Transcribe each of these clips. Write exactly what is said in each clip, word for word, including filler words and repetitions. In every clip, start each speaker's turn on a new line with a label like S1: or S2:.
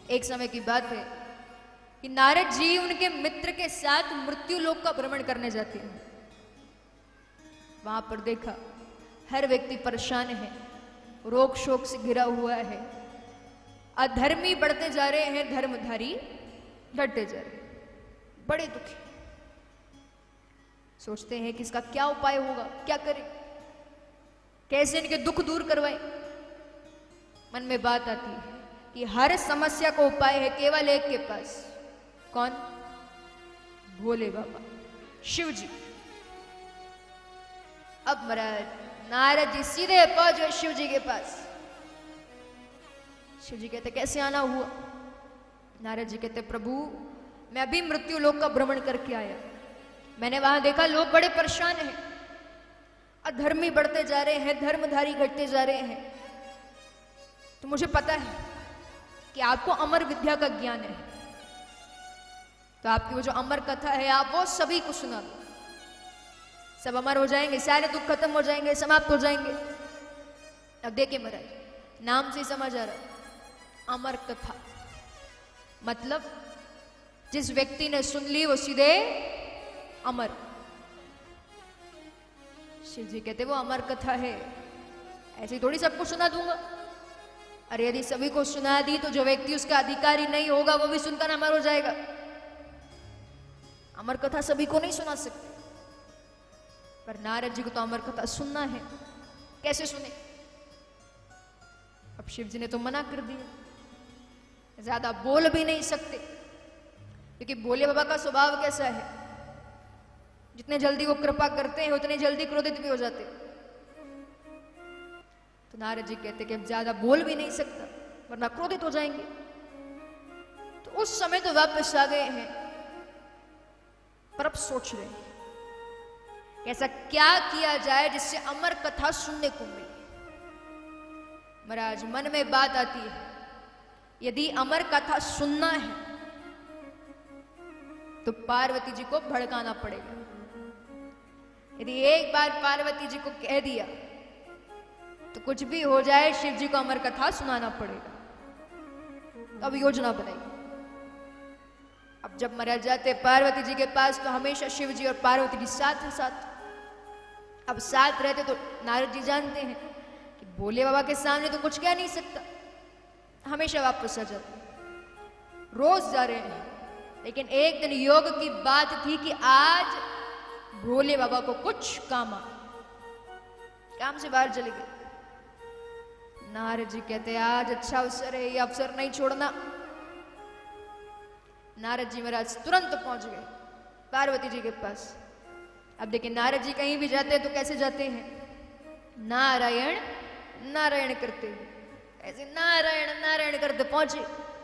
S1: एक समय की बात है कि नारद जी उनके मित्र के साथ मृत्यु लोक का भ्रमण करने जाते हैं। वहां पर देखा हर व्यक्ति परेशान है, रोग शोक से घिरा हुआ है, अधर्मी बढ़ते जा रहे हैं, धर्मधारी घटते जा रहे हैं, बड़े दुखी। सोचते हैं कि इसका क्या उपाय होगा, क्या करें, कैसे इनके दुख दूर करवाएं। मन में बात आती है कि हर समस्या का उपाय है केवल एक के पास। कौन? भोले बाबा, शिव जी। अब महाराज नारद जी सीधे पहुंचे शिव जी के पास। शिव जी कहते कैसे आना हुआ? नारद जी कहते प्रभु मैं अभी मृत्यु लोक का भ्रमण करके आया, मैंने वहां देखा लोग बड़े परेशान हैं, अधर्मी बढ़ते जा रहे हैं, धर्मधारी घटते जा रहे हैं। तो मुझे पता है कि आपको अमर विद्या का ज्ञान है, तो आपकी वो जो अमर कथा है आप वो सभी को सुना दो, सब अमर हो जाएंगे, सारे दुख खत्म हो जाएंगे, समाप्त हो जाएंगे। अब देखिए महाराज नाम से समझ आ रहा, अमर कथा मतलब जिस व्यक्ति ने सुन ली वो सीधे अमर। शिव जी कहते वो अमर कथा है, ऐसे थोड़ी सबको सुना दूंगा। अरे यदि सभी को सुना दी तो जो व्यक्ति उसका अधिकारी नहीं होगा वो भी सुनकर अमर हो जाएगा। अमर कथा सभी को नहीं सुना सकते, पर नारद जी को तो अमर कथा सुनना है, कैसे सुने? अब शिव जी ने तो मना कर दिया, ज्यादा बोल भी नहीं सकते, क्योंकि भोले बाबा का स्वभाव कैसा है, जितने जल्दी वो कृपा करते हैं उतने जल्दी क्रोधित भी हो जाते। तो नारद जी कहते कि अब ज्यादा बोल भी नहीं सकता वरना क्रोधित हो जाएंगे। तो उस समय तो वापस आ गए हैं, पर अब सोच रहे हैं ऐसा क्या किया जाए जिससे अमर कथा सुनने को मिले। महाराज मन में बात आती है यदि अमर कथा सुनना है तो पार्वती जी को भड़काना पड़ेगा। यदि एक बार पार्वती जी को कह दिया तो कुछ भी हो जाए शिव जी को अमर कथा सुनाना पड़ेगा। तो अब योजना बनाई। अब जब महाराज जाते पार्वती जी के पास तो हमेशा शिव जी और पार्वती जी साथ ही साथ। अब साथ रहते तो नारद जी जानते हैं कि भोले बाबा के सामने तो कुछ कह नहीं सकता, हमेशा वापस आ जाते। रोज जा रहे हैं, लेकिन एक दिन योग की बात थी कि आज भोले बाबा को कुछ काम आ, काम से बाहर चले गए। नारद जी कहते आज अच्छा अवसर है, ये अवसर नहीं छोड़ना। नारद जी महाराज तुरंत पहुंच गए पार्वती जी के पास। अब देखिए नारद जी कहीं भी जाते हैं तो कैसे जाते हैं? नारायण नारायण करते हुए, ऐसे नारायण नारायण करते पहुंचे।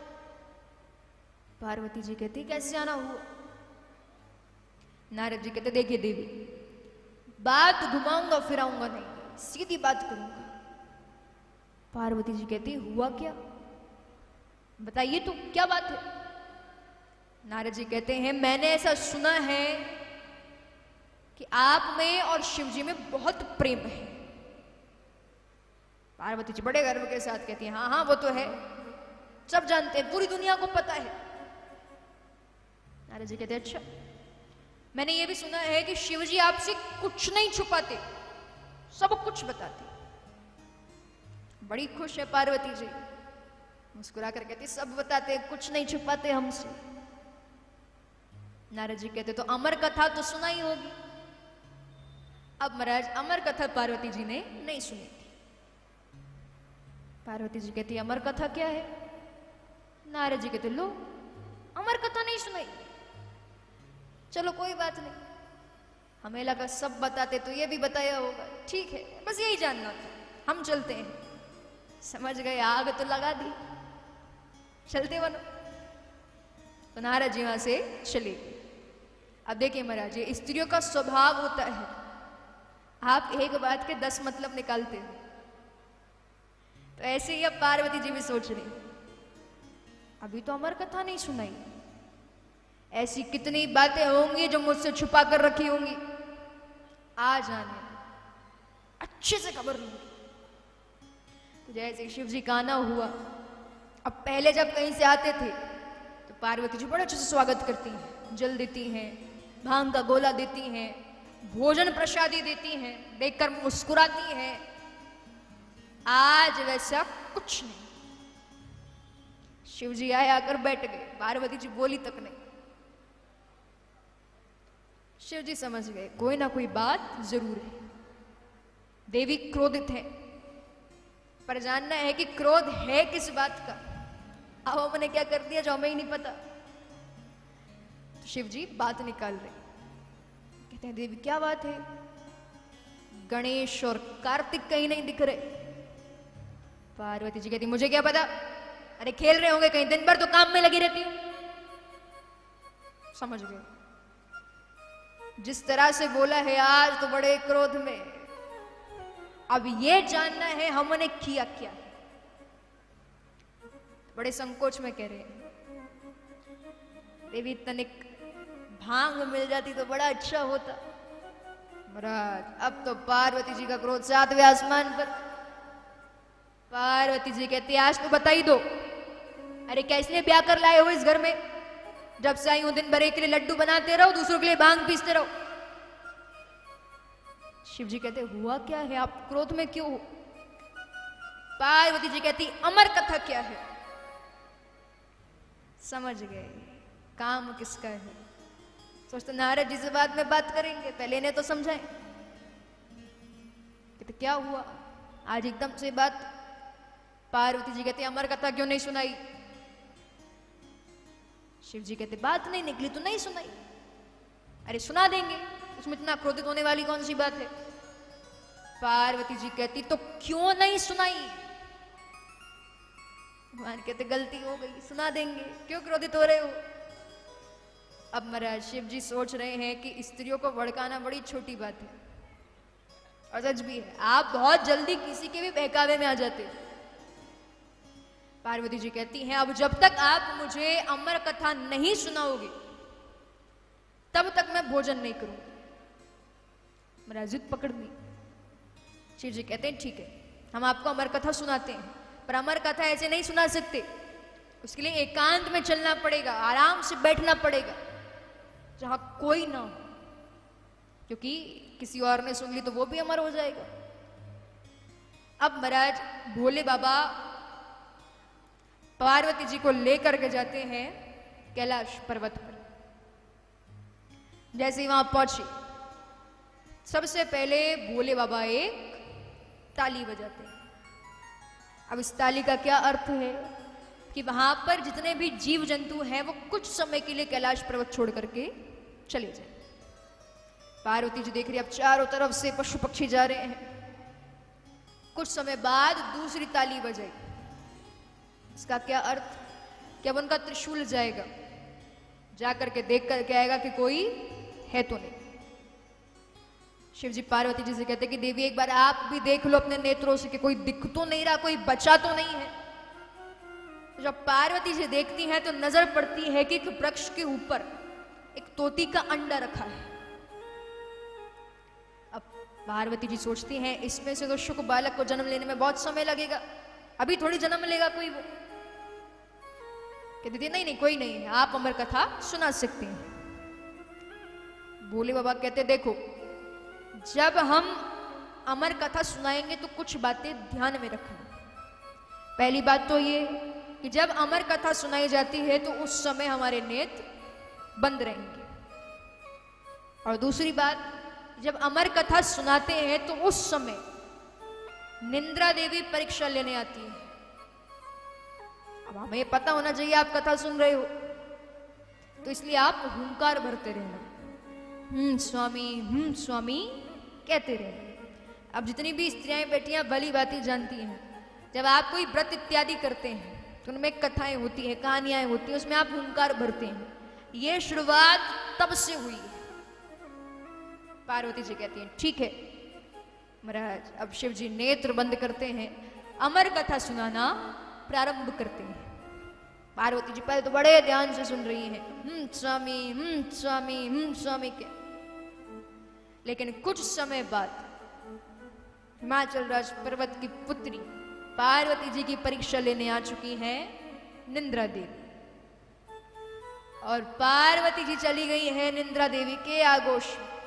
S1: पार्वती जी कहती कैसे आना हुआ? नारद जी कहते देखिए देवी, बात घुमाऊंगा फिराऊंगा नहीं, सीधी बात करूंगा। पार्वती जी कहती हुआ क्या? बताइए तो क्या बात है? नारद जी कहते हैं मैंने ऐसा सुना है कि आप में और शिव जी में बहुत प्रेम है। पार्वती जी बड़े गर्व के साथ कहती हैं हाँ हाँ वो तो है, सब जानते हैं, पूरी दुनिया को पता है। नारद जी कहते अच्छा, मैंने ये भी सुना है कि शिव जी आपसे कुछ नहीं छुपाते, सब कुछ बताते। बड़ी खुश है पार्वती जी, मुस्कुराकर कहती सब बताते, कुछ नहीं छुपाते हमसे। नारद जी कहते तो अमर कथा तो सुना ही होगी। अब महाराज अमर कथा पार्वती जी ने नहीं सुनी थी। पार्वती जी कहती अमर कथा क्या है? नारद जी कहते लो अमर कथा नहीं सुनाई। चलो कोई बात नहीं, हमें लगा सब बताते तो ये भी बताया होगा, ठीक है बस यही जानना था, हम चलते हैं। समझ गए आग तो लगा दी, चलते बनो। तो नारद जी वहां से चले। अब देखिए महाराज ये स्त्रियों का स्वभाव होता है, आप एक बात के दस मतलब निकालते हो। तो ऐसे ही अब पार्वती जी भी सोच रही अभी तो अमर कथा नहीं सुनाई, ऐसी कितनी बातें होंगी जो मुझसे छुपा कर रखी होंगी, आ जाने अच्छे से खबर लूंगी। तो जैसे शिव जी का आना हुआ, अब पहले जब कहीं से आते थे तो पार्वती जी बड़े अच्छे से स्वागत करती हैं, जल देती हैं, भांग का गोला देती हैं, भोजन प्रसादी देती हैं, देखकर मुस्कुराती हैं। आज वैसा कुछ नहीं। शिव जी आए, आकर बैठ गए, पार्वती जी बोली तक नहीं। शिव जी समझ गए कोई ना कोई बात जरूर है, देवी क्रोधित है, पर जानना है कि क्रोध है किस बात का। अब हमने क्या कर दिया जो हमें ही नहीं पता। तो शिव जी बात निकाल रहे, कहते हैं देवी क्या बात है, गणेश और कार्तिक कहीं नहीं दिख रहे। पार्वती जी कहती मुझे क्या पता, अरे खेल रहे होंगे कहीं, दिन भर तो काम में लगी रहती हूं। समझ गए जिस तरह से बोला है आज तो बड़े क्रोध में। अब ये जानना है हमने किया क्या है। बड़े संकोच में कह रहे हैं देवी तनिक भांग मिल जाती तो बड़ा अच्छा होता। महाराज अब तो पार्वती जी का क्रोध सातवें आसमान पर। पार्वती जी कहती आज तो बता ही दो, अरे क्या इसलिए ब्याह कर लाए हो इस घर में, जब से आई हूं दिन भर एक के लिए लड्डू बनाते रहो, दूसरों के लिए भांग पीसते रहो। शिव जी कहते हुआ क्या है, आप क्रोध में क्यों हो। पार्वती जी कहती अमर कथा क्या है। समझ गए काम किसका है। सोचते नारद जी से बाद में बात करेंगे, पहले इन्हें तो समझाएं। कहते क्या हुआ आज एकदम से बात। पार्वती जी कहते अमर कथा क्यों नहीं सुनाई। शिव जी कहते बात नहीं निकली तो नहीं सुनाई। अरे सुना देंगे, उसमें इतना क्रोधित होने वाली कौन सी बात है। पार्वती जी कहती तो क्यों नहीं सुनाई। भगवान कहते गलती हो गई, सुना देंगे, क्यों क्रोधित हो रहे हो। अब महाराज शिव जी सोच रहे हैं कि स्त्रियों को भड़काना बड़ी छोटी बात है, और सच भी है, आप बहुत जल्दी किसी के भी बहकावे में आ जाते हो। पार्वती जी कहती हैं अब जब तक आप मुझे अमर कथा नहीं सुनाओगे तब तक मैं भोजन नहीं करूंगी। महाराज जिद पकड़ ली। शिव जी कहते हैं ठीक है, हम आपको अमर कथा सुनाते हैं, पर अमर कथा ऐसे नहीं सुना सकते, उसके लिए एकांत में चलना पड़ेगा, आराम से बैठना पड़ेगा जहां कोई ना हो, क्योंकि किसी और ने सुन ली तो वो भी अमर हो जाएगा। अब महाराज भोले बाबा पार्वती जी को लेकर के जाते हैं कैलाश पर्वत पर। जैसे ही वहां पहुंचे सबसे पहले भोले बाबा एक ताली बजाते हैं। अब इस ताली का क्या अर्थ है कि वहां पर जितने भी जीव जंतु हैं वो कुछ समय के लिए कैलाश पर्वत छोड़ करके चले जाए। पार्वती जी देख रही अब चारों तरफ से पशु पक्षी जा रहे हैं। कुछ समय बाद दूसरी ताली बजाई। इसका क्या अर्थ कि अब उनका त्रिशूल जाएगा, जाकर के देख करके आएगा कि कोई है तो नहीं। शिव जी पार्वती जी से कहते कि देवी एक बार आप भी देख लो अपने नेत्रों से कि कोई दिख तो नहीं रहा, कोई बचा तो नहीं है। जब पार्वती जी देखती हैं तो नजर पड़ती है कि एक वृक्ष के ऊपर एक तोती का अंडा रखा है। अब पार्वती जी सोचती हैं इसमें से तो शुक बालक को जन्म लेने में बहुत समय लगेगा, अभी थोड़ी जन्म लेगा कोई वो। कहती थी नहीं नहीं कोई नहीं है, आप अमर कथा सुना सकते हैं। भोले बाबा कहते देखो जब हम अमर कथा सुनाएंगे तो कुछ बातें ध्यान में रखना। पहली बात तो ये कि जब अमर कथा सुनाई जाती है तो उस समय हमारे नेत्र बंद रहेंगे, और दूसरी बात जब अमर कथा सुनाते हैं तो उस समय निंद्रा देवी परीक्षा लेने आती है। अब हमें पता होना चाहिए आप कथा सुन रहे हो, तो इसलिए आप हुंकार भरते रहना, हम्म स्वामी हम्म स्वामी कहते रहना। अब जितनी भी स्त्रियां बैठियां भली बातें जानती हैं, जब आप कोई व्रत इत्यादि करते हैं तो उनमें कथाएं होती है, कहानियां होती है, उसमें आप हुंकार भरते हैं। ये शुरुआत तब से हुई है। पार्वती जी कहती हैं ठीक है महाराज। अब शिव जी नेत्र बंद करते हैं, अमर कथा सुनाना प्रारंभ करते हैं। पार्वती जी पहले तो बड़े ध्यान से सुन रही हैं, हम्म स्वामी हम्म स्वामी हम्म स्वामी के। लेकिन कुछ समय बाद हिमाचल राज पर्वत की पुत्री पार्वती जी की परीक्षा लेने आ चुकी हैं निंद्रा देवी, और पार्वती जी चली गई है निंद्रा देवी के आगोश।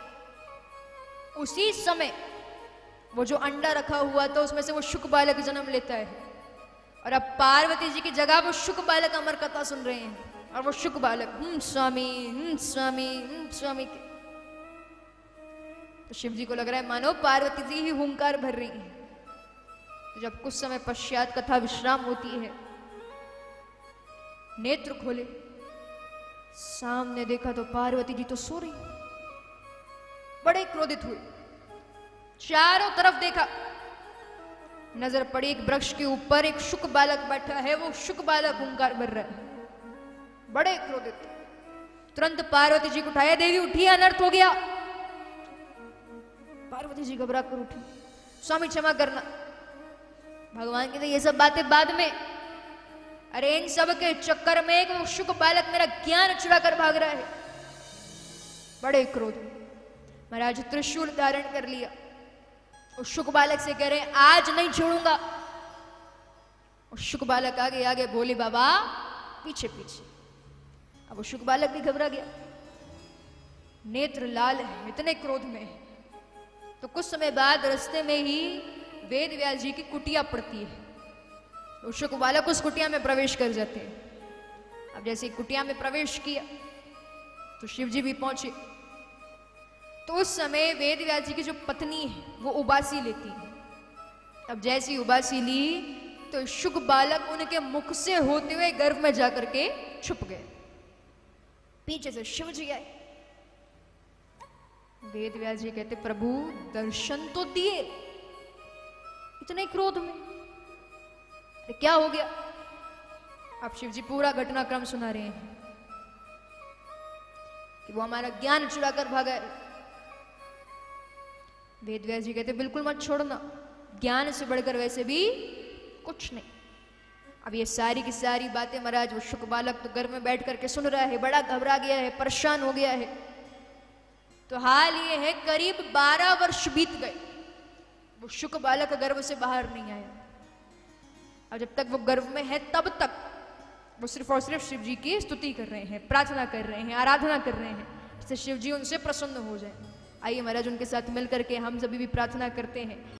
S1: उसी समय वो जो अंडा रखा हुआ था उसमें से वो शुक बालक जन्म लेता है, और अब पार्वती जी की जगह वो शुक बालक अमर कथा सुन रहे हैं, और वो शुक बालक हम स्वामी हम स्वामी हम स्वामी के। तो शिव जी को लग रहा है मानो पार्वती जी ही हुंकार भर रही है। तो जब कुछ समय पश्चात कथा विश्राम होती है, नेत्र खोले, सामने देखा तो पार्वती जी तो सो रही। बड़े क्रोधित हुए, चारों तरफ देखा, नजर पड़ी एक वृक्ष के ऊपर एक शुक बालक बैठा है, वो शुक बालक हुंकार भर रहा है। बड़े क्रोधित, तुरंत पार्वती जी को उठाया, देवी उठी, अनर्थ हो गया। पार्वती जी घबरा कर उठी, स्वामी क्षमा करना। भगवान कहते ये सब बातें बाद में, अरे इन सब के चक्कर में वो शुक बालक मेरा ज्ञान चुरा कर भाग रहा है। बड़े क्रोध, महाराज त्रिशूल धारण कर लिया, उस शुक बालक से कह रहे हैं आज नहीं छोड़ूंगा। उस शुक बालक आगे आगे, बोले बाबा पीछे पीछे। अब वो शुक बालक भी घबरा गया, नेत्र लाल है, इतने क्रोध में है। तो कुछ समय बाद रास्ते में ही वेद व्यास जी की कुटिया पड़ती है। तो शुक बालक उस कुटिया में प्रवेश कर जाते हैं। अब जैसे कुटिया में प्रवेश किया तो शिव जी भी पहुंचे। तो उस समय वेद व्यास जी की जो पत्नी है वो उबासी लेती है। अब जैसी उबासी ली तो शुक बालक उनके मुख से होते हुए गर्भ में जाकर के छुप गए। पीछे से शिव जी आए। वेद व्यास जी कहते प्रभु दर्शन तो दिए, इतने क्रोध में क्या हो गया? अब शिव जी पूरा घटनाक्रम सुना रहे हैं कि वो हमारा ज्ञान चुरा कर भागा है। वेद व्यास जी कहते बिल्कुल मत छोड़ना, ज्ञान से बढ़कर वैसे भी कुछ नहीं। अब ये सारी की सारी बातें महाराज वो शुक बालक तो घर में बैठ करके सुन रहा है, बड़ा घबरा गया है, परेशान हो गया है। तो हाल ये है करीब बारह वर्ष बीत गए, वो शुक बालक गर्भ से बाहर नहीं आया। और जब तक वो गर्भ में है तब तक वो सिर्फ और सिर्फ शिव जी की स्तुति कर रहे हैं, प्रार्थना कर रहे हैं, आराधना कर रहे हैं, जिससे शिव जी उनसे प्रसन्न हो जाए। आइए महाराज उनके साथ मिलकर के हम सभी भी प्रार्थना करते हैं।